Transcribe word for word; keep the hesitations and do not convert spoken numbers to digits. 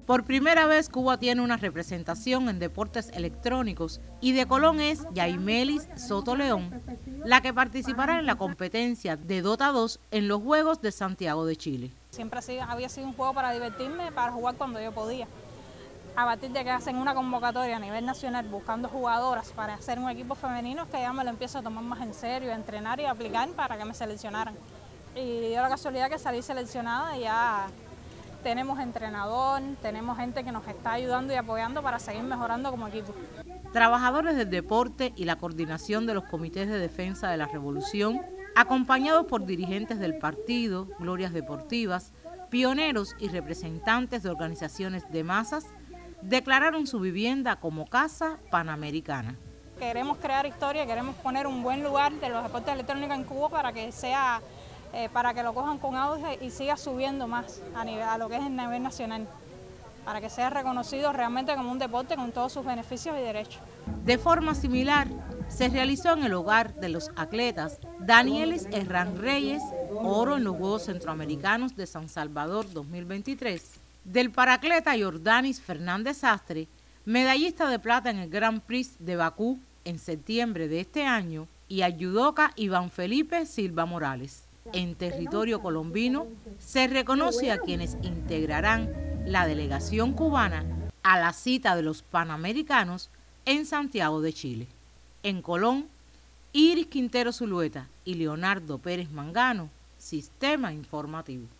Por primera vez Cuba tiene una representación en deportes electrónicos y de Colón es Yaimelis Soto León, la que participará en la competencia de Dota dos en los Juegos de Santiago de Chile. Siempre había sido un juego para divertirme, para jugar cuando yo podía. A partir de que hacen una convocatoria a nivel nacional buscando jugadoras para hacer un equipo femenino, es que ya me lo empiezo a tomar más en serio, a entrenar y a aplicar para que me seleccionaran. Y dio la casualidad que salí seleccionada y ya tenemos entrenador, tenemos gente que nos está ayudando y apoyando para seguir mejorando como equipo. Trabajadores del deporte y la coordinación de los comités de defensa de la revolución, acompañados por dirigentes del partido, glorias deportivas, pioneros y representantes de organizaciones de masas, declararon su vivienda como Casa Panamericana. Queremos crear historia, queremos poner un buen lugar de los deportes electrónicos en Cuba para que sea, eh, para que lo cojan con auge y siga subiendo más a, nivel, a lo que es el nivel nacional, para que sea reconocido realmente como un deporte con todos sus beneficios y derechos. De forma similar, se realizó en el hogar de los atletas Danielis Herrán Reyes, oro en los Juegos Centroamericanos de San Salvador dos mil veintitrés, del paratleta Jordanis Fernández Astre, medallista de plata en el Grand Prix de Bakú en septiembre de este año, y al judoka Iván Felipe Silva Morales. En territorio colombino se reconoce a quienes integrarán la delegación cubana a la cita de los Panamericanos en Santiago de Chile. En Colón, Iris Quintero Zulueta y Leonardo Pérez Mangano, Sistema Informativo.